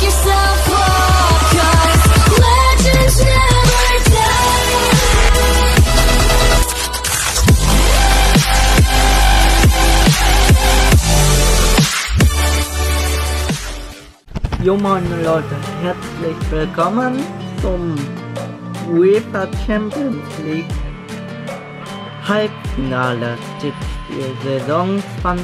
yourself up, 'cause legends never die. Jo moin Leute, herzlich willkommen zum UEFA Champions League Halbfinale Tippspiel Saison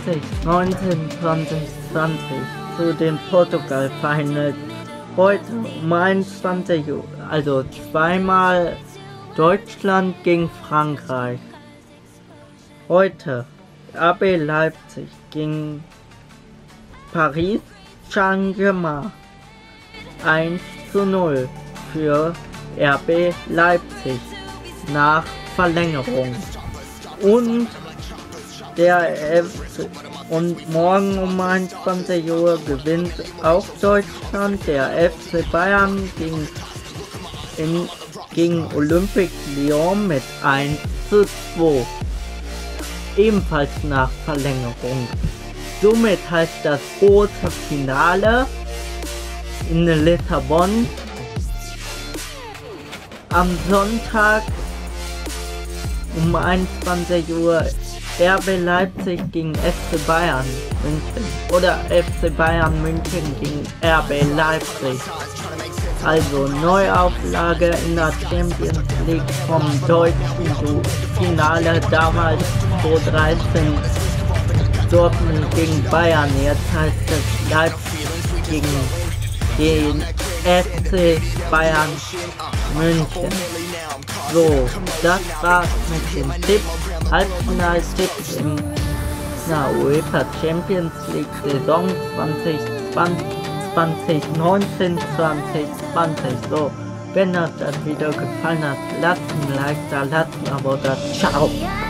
2019-2020 zu den Portugal Finals. Heute um 21 Uhr, also zweimal Deutschland gegen Frankreich. Heute RB Leipzig gegen Paris Saint-Germain 1:0 für RB Leipzig nach Verlängerung. Und und morgen um 21 Uhr gewinnt auch Deutschland. Der FC Bayern gegen Olympique Lyon mit 1:2. Ebenfalls nach Verlängerung. Somit heißt das große Finale in Lissabon am Sonntag um 21 Uhr RB Leipzig gegen FC Bayern München oder FC Bayern München gegen RB Leipzig. Also Neuauflage in der Champions League vom deutschen Finale damals 2013. Dortmund gegen Bayern, jetzt heißt es Leipzig gegen den FC Bayern München. So, das war's mit dem Tipp, Halbfinaltipps in der UEFA Champions League Saison 2019-2020. So, wenn euch das Video gefallen hat, lasst ein Like da, lasst ein Abo da. Ciao!